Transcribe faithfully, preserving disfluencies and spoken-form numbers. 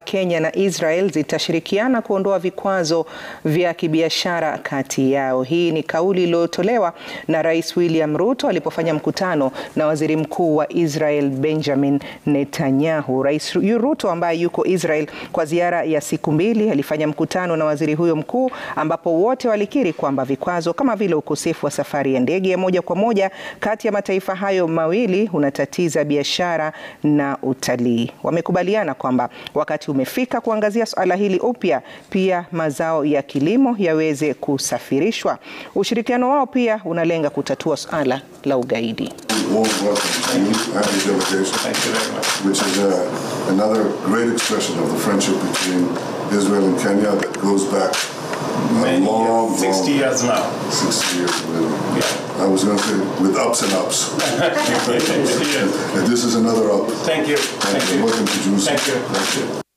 Kenya na Israel zitashirikiana kuondoa vikwazo vya kibiashara kati yao. Hii ni kauli iliyotolewa na Rais William Ruto alipofanya mkutano na waziri mkuu wa Israeli Benjamin Netanyahu. Rais Ruto ambaye yuko Israel kwa ziara ya siku mbili alifanya mkutano na waziri huyo mkuu, ambapo wote walikiri kwamba vikwazo kama vile ukosefu wa safari ya ndege ya moja kwa moja kati ya mataifa hayo mawili unatatiza biashara na utalii. Wamekubaliana kwamba wakati umefika kuangazia suala hili upya, pia mazao ya kilimo yaweze kusafirishwa. Ushirikiano wao pia unalenga kutatua suala la ugaidi. Which is uh, another great expression of the friendship between Israel and Kenya that goes back a long, sixty long, years now. sixty years. Yeah. I was going to say with ups and ups. And this is another up. Thank you. Thank, Thank you. you. Welcome to Jerusalem. Thank you. Thank you.